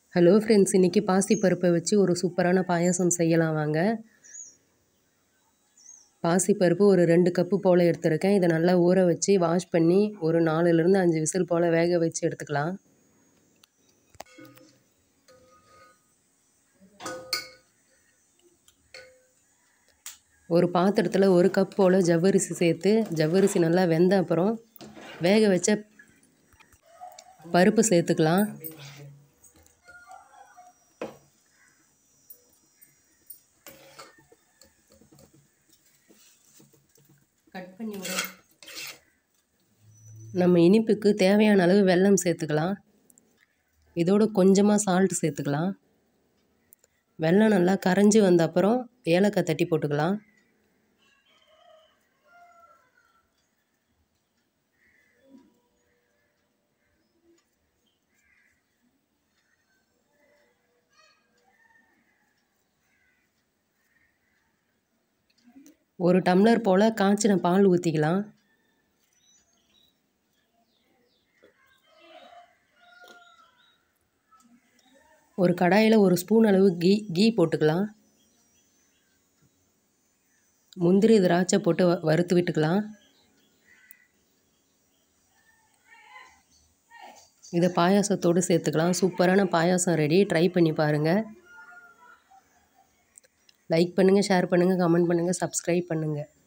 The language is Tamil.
ஹலோ ஃப்ரெண்ட்ஸ், இன்றைக்கி பாசிப்பருப்பை வச்சு ஒரு சூப்பரான பாயாசம் செய்யலாம் வாங்க. பாசிப்பருப்பு ஒரு 2 கப்பு போல் எடுத்துருக்கேன். இதை நல்லா ஊற வச்சு வாஷ் பண்ணி ஒரு 4லேருந்து 5 விசில் போல் வேக வச்சு எடுத்துக்கலாம். ஒரு பாத்திரத்தில் 1 கப் போல் ஜவ்வரிசி சேர்த்து ஜவ்வரிசி நல்லா வெந்த அப்புறம் வேக வச்ச பருப்பு சேர்த்துக்கலாம். கட் பண்ணி நம்ம இனிப்புக்கு தேவையான அளவு வெல்லம் சேர்த்துக்கலாம். இதோடு கொஞ்சமாக சால்ட் சேர்த்துக்கலாம். வெல்லம் நல்லா கரைஞ்சி வந்த அப்புறம் ஏலக்காய் தட்டி போட்டுக்கலாம். ஒரு டம்ளர் போல் காய்ச்சின பால் ஊற்றிக்கலாம். ஒரு கடாயில் 1 ஸ்பூன் அளவு கீ போட்டுக்கலாம். முந்திரி திராட்சை போட்டு வறுத்து விட்டுக்கலாம். இதை பாயாசத்தோடு சேர்த்துக்கலாம். சூப்பரான பாயாசம் ரெடி. ட்ரை பண்ணி பாருங்கள். லைக் பண்ணுங்கள், ஷேர் பண்ணுங்கள், கமெண்ட் பண்ணுங்கள், சப்ஸ்கிரைப் பண்ணுங்கள்.